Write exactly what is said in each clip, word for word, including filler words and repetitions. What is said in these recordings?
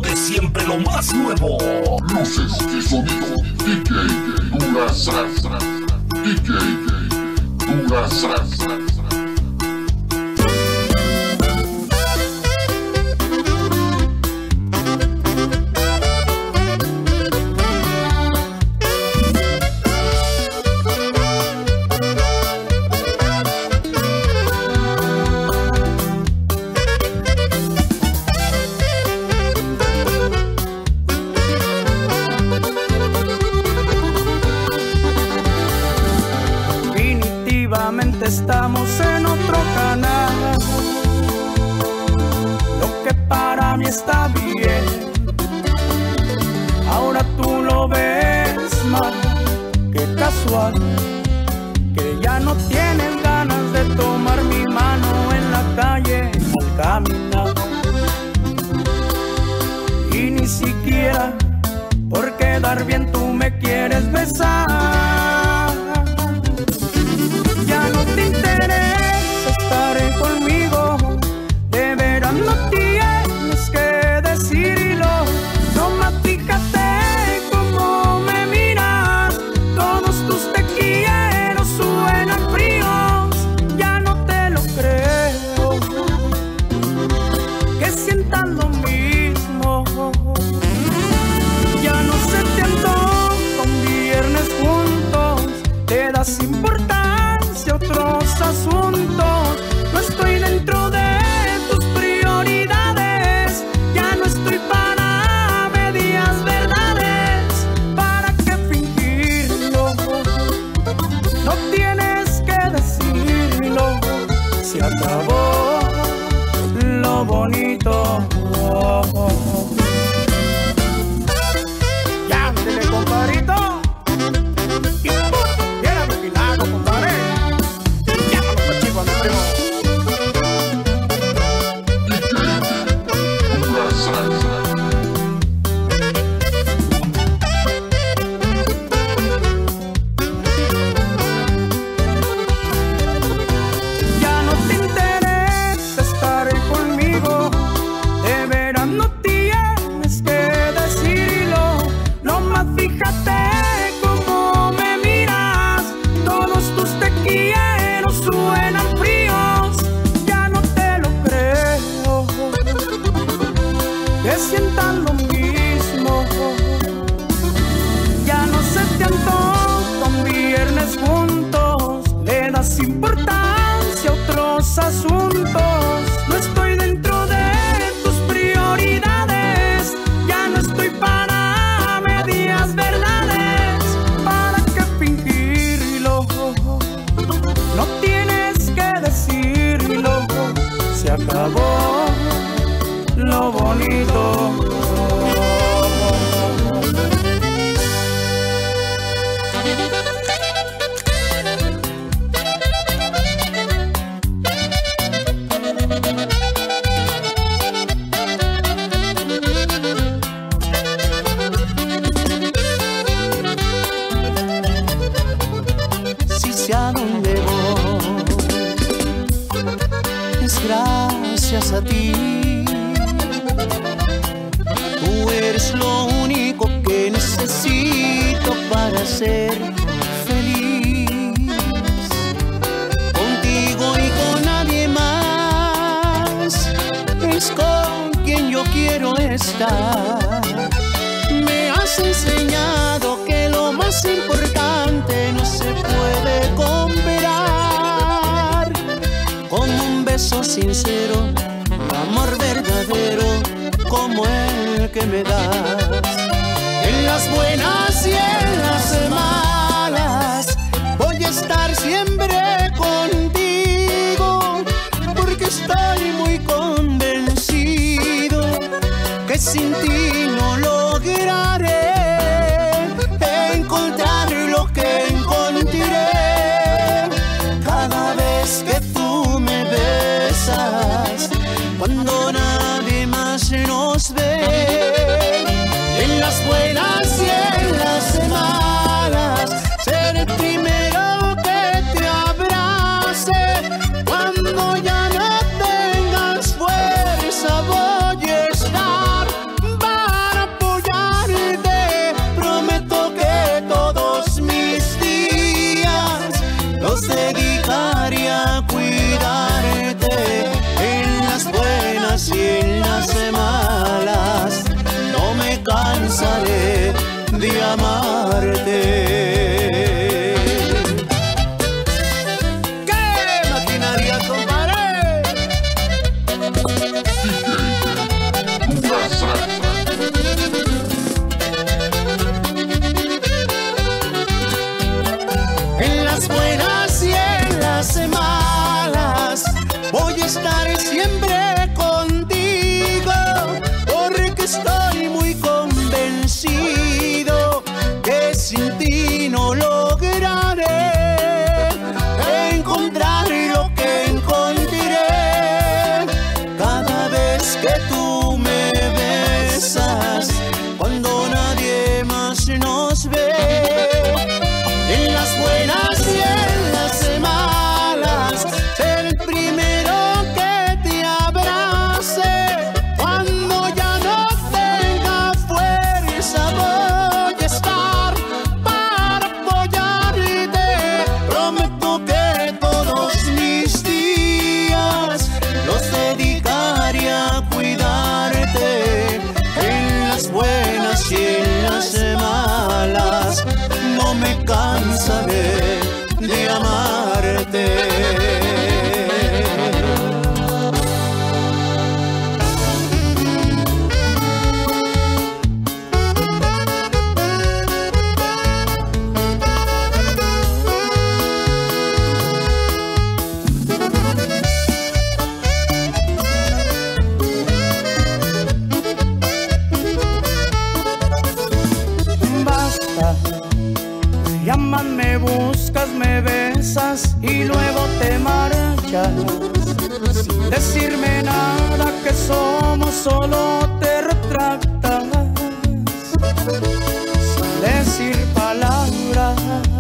trayéndote siempre lo más nuevo. Luces y sonido, D J Durazán, D J Durazán. Estamos en otro canal. Lo que para mí está bien, ahora tú lo ves mal. Qué casual que ya no tienes ganas de tomar mi mano en la calle al caminar. Y ni siquiera por quedar bien tú me quieres besar. Conmigo, de veras no tienes que decirlo. Nomás fíjate cómo me miras. Todos tus te quiero suenan fríos. Ya no te lo creo, que sientas lo mismo. Ya no se te antoja un viernes juntos. Te das importancia a otros asuntos. No estoy dentro de tus prioridades. Ya no estoy para medias verdades. ¿Para qué fingirlo? No tienes que decirlo. Se acabó lo bonito. Ya, ándele, compadrito. Y viene a refinarlo, compadre. Ya, no, chico, no, primo. Ya no te interesa estar conmigo, de veras no tienes que decirlo. Nomás fíjate cómo me miras. Todos tus te quiero suenan fríos. Ya no te lo creo, que sientan lo mismo. Ya no se te antoja un viernes juntos. Le das importancia a otros asuntos. No estoy dentro de tus prioridades. Ya no estoy para medias verdades. ¿Para qué fingirlo? No tienes que decirlo. Se acabó lo bonito. Si sé a dónde voy, es gracias a ti. Tú eres lo único que necesito para ser feliz. Contigo y con nadie más es con quien yo quiero estar. Me has enseñado que lo más importante no se puede comprar con un beso sincero, amor verdadero como el que me das. En las buenas y en las malas voy a estar siempre contigo, porque estoy muy convencido que sin ti no lograré encontrar lo que encontré cada vez que tú me besas, cuando nadie más nos ve. En las buenas y en las malas seré el primero que te abrace. Cuando ya no tengas fuerza voy a estar cansaré de amarte. Llamas, me buscas, me besas y luego te marchas sin decirme nada, que somos, solo te retractas sin decir palabras.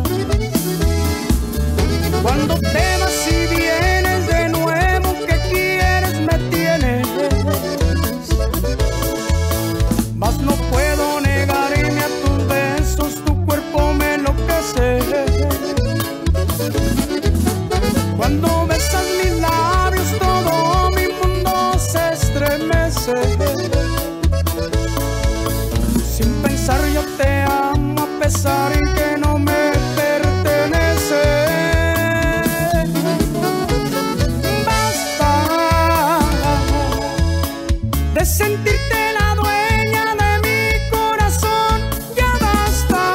Cuando te vas y vienes de nuevo, ¿qué quieres? Me tienes, mas no puedo negarme a tus besos, tu cuerpo me enloquece. Cuando besas mis labios, todo mi mundo se estremece. Sin pensar yo te amo a pesar de que no me pertenece. Basta de sentirte la dueña de mi corazón, ya basta.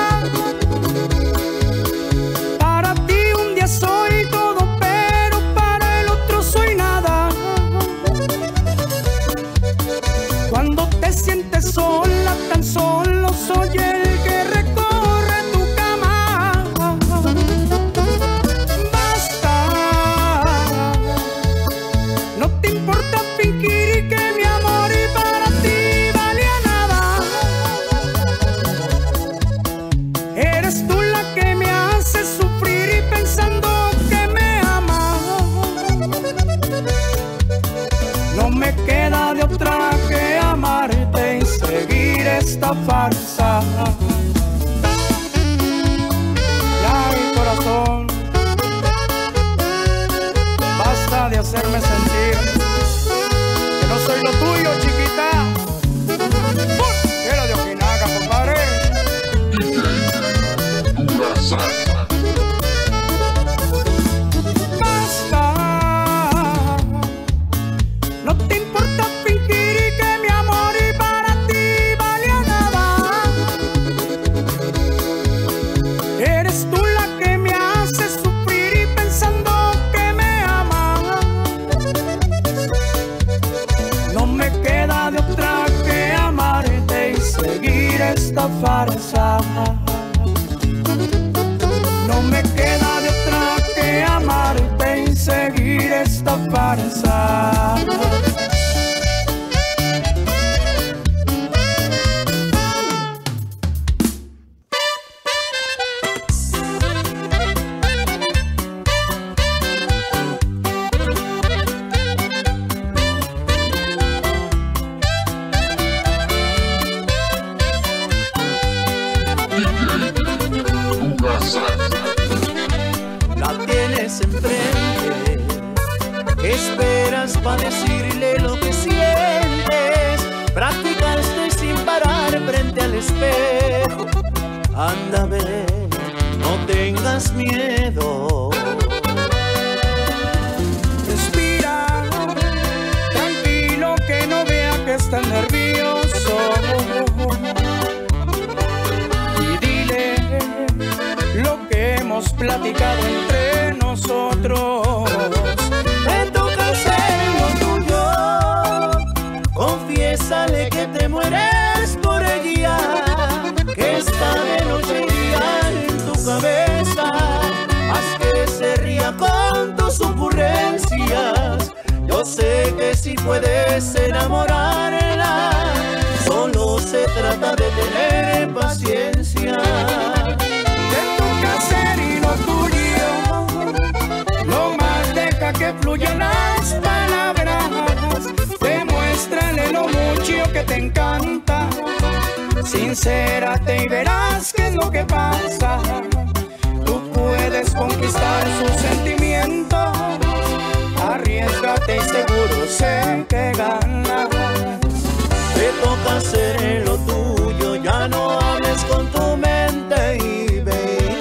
Para ti un día soy todo, pero para el otro soy nada. Cuando te sientes sola, tan solo soy el que recorre tu cama. Basta, no te importa fingir que mi amor y para ti valía nada. Eres tú la que me hace sufrir y pensando que me amas. No me queda de otra que amarte y seguir esta farsa. Ay, corazón, basta de hacerme sentir que no soy lo tuyo, chiquita. Era de Ojinaga, compadre. D J Durazán. Basta, no te importa fingir que mi amor y para ti valía nada. Eres tú la que me hace sufrir y pensando que me amas. No me queda de otra que amarte y seguir esta farsa. No me queda de otra que amarte y seguir esta farsa. La tienes enfrente, ¿qué esperas para decirle lo que sientes? Practicaste sin parar frente al espejo. Anda, ve, no tengas miedo. Respira, tranquilo, que no vea que estás nervioso. Y dile lo que hemos platicado entre nosotros. Te toca hacer lo tuyo, confiésale que te mueres por ella, que está de noche y día en tu cabeza. Haz que se ría con tus ocurrencias. Yo sé que si puedes enamorarla, solo se trata de tener paciencia. Te toca hacer y lo tuyo, lo más deja que fluyan las palabras. Demuéstrale lo mucho que te encanta. Sincérate y verás qué es lo que pasa. Tú puedes conquistar sus sentimientos. Arriésgate y seguro sé que ganas. Te toca hacer lo tuyo, ya no hables con tu mente y ve.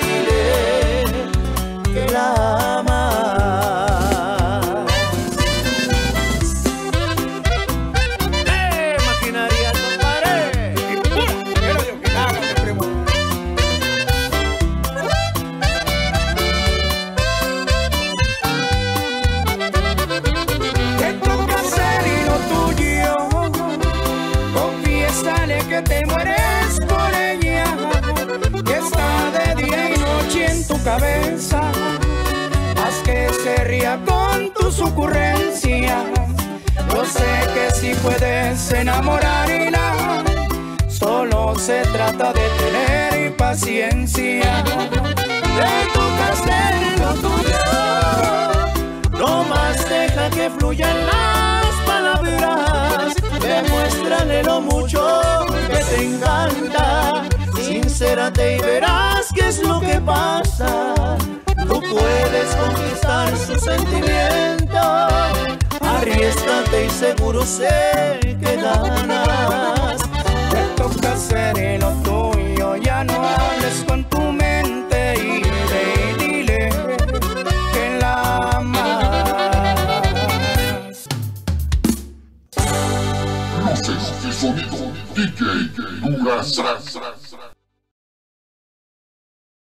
que te mueres por ella, que está de día y noche en tu cabeza. Haz que se ría con tus ocurrencias. Yo sé que si puedes enamorarla, solo se trata de tener paciencia. Te toca hacer lo tuyo, no más deja que fluyan las palabras. Demuéstrale lo mucho que te encanta. Sincérate y verás qué es lo que pasa. Tú puedes conquistar su sentimiento. Arriésgate y seguro sé que ganas. Te toca hacer lo tuyo, ya no hables con tu mente y ve y dile que la amas. Luces y sonido, D J Dura Sas.